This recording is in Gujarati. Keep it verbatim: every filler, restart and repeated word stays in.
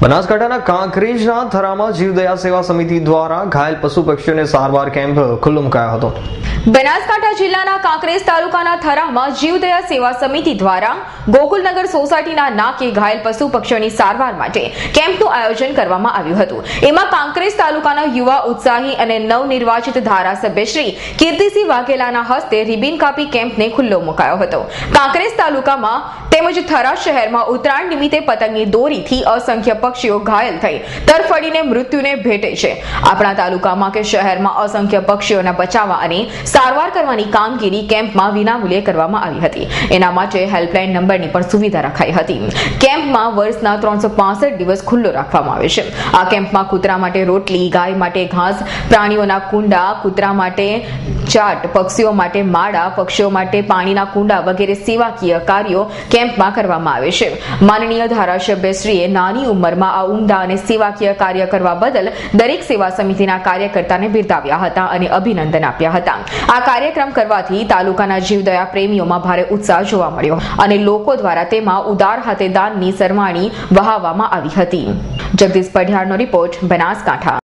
બનાસકાંઠાના કાંકરેજના થરામાં જીવદયા સેવા સમિતિ દ્વારા ઘાયલ પશુ પક્ષીઓને સારવાર કેમ્પ ખુલ્લો મુકાયો હતો। બનાસકાંઠા જિલ્લાના કાંકરેજ તાલુકાના થરામાં જીવદયા સેવા સમિતિ દ્વારા ગોકુલનગર સોસાયટીના નાકે ઘાયલ પશુ પક્ષીઓની સારવાર માટે કેમ્પનું આયોજન કરવામાં આવ્યું હતું। એમાં કાંકરેજ તાલુકાના યુવા ઉત્સાહી અને નવનિર્વાચિત ધારાસભ્ય શ્રી કીર્તિસિંહ વાઘેલાના હસ્તે રિબિન કાપી કેમ્પને ખુલ્લો મુકાયો હતો। કાંકરેજ તાલુકામાં તેમજ થરા શહેરમાં ઉત્તરાયણ નિમિત્તે પતંગની દોરીથી અસંખ્ય પક્ષીઓ ઘાયલ થઈ તરફડીને મૃત્યુને ભેટે છે। આપણા તાલુકામાં કે શહેરમાં અસંખ્ય પક્ષીઓને બચાવવા અને સારવાર કરવાની કામગીરી કેમ્પમાં વિનામૂલ્યે કરવામાં આવી હતી। એના માટે હેલ્પલાઇન નંબરની પણ સુવિધા રખાઈ હતી। કેમ્પમાં વર્ષના ત્રણસો પાસઠ દિવસ ખુલ્લો રાખવામાં આવે છે। આ કેમ્પમાં કૂતરા માટે રોટલી, ગાય માટે ઘાસ, પ્રાણીઓના કુંડા, કૂતરા માટે ચાટ, પક્ષીઓ માટે માળા, પક્ષીઓ માટે પાણીના કુંડા વગેરે સેવાકીય કાર્યો કેમ્પમાં કરવામાં આવે છે। માનનીય ધારાસભ્યશ્રીએ નાની ઉંમરમાં આ ઉમદા અને સેવાકીય કાર્ય કરવા બદલ દરેક સેવા સમિતિના કાર્યકર્તાને બિરદાવ્યા હતા અને અભિનંદન આપ્યા હતા। આ કાર્યક્રમ કરવાથી તાલુકાના જીવદયા પ્રેમીઓમાં ભારે ઉત્સાહ જોવા મળ્યો અને લોકો દ્વારા તેમાં ઉદાર હાથે દાનની સરવાણી વહાવવામાં આવી હતી। જગદીશ પઢિયારનો રિપોર્ટ, બનાસકાંઠા।